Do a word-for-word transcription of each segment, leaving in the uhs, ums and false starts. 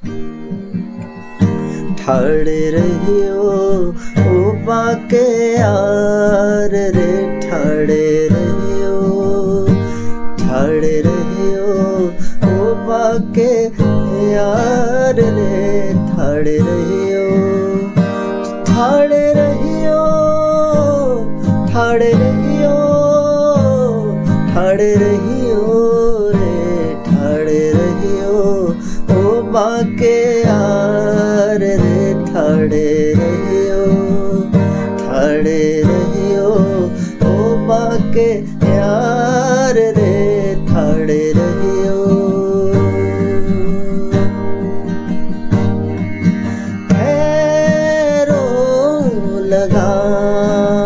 ठाड़े रहियो ओ बाके यार रे, ठाड़े रहियो, ठाड़े रहियो ओ बाके यार रे, ठाड़े रहियो, ठाड़े रहियो, ठाड़े रहियो, ठाड़े रहियो रे, ठाड़े रहियो ओ बाके यार रे, ठाड़े रहियो, ठाड़े रहियो ओ बाके यार रे, ठाड़े रहियो। खैरो लगाऊं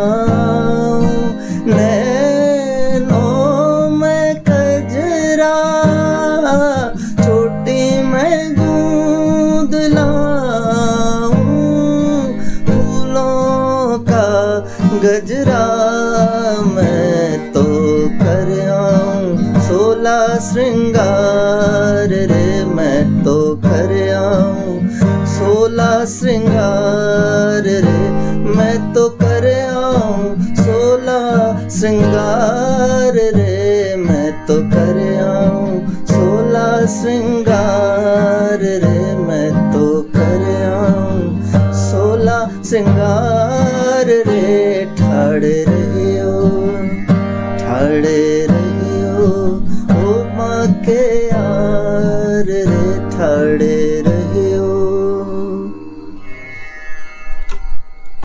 नैनों में कजरा, चोटी में गूंद लाऊं फूलों का गजरा, मैं तो कर आऊं सोला श्रृंगार रे, मैं तो कर आऊं सोला श्रृंगार रे, मैं तो कर आऊं सोला श्रृंगार रे, मैं तो कर आऊं सोला श्रृंगार रे, मैं तो कर आऊं सोला श्रृंगार रे, ठाड़े रहियो, ठाड़े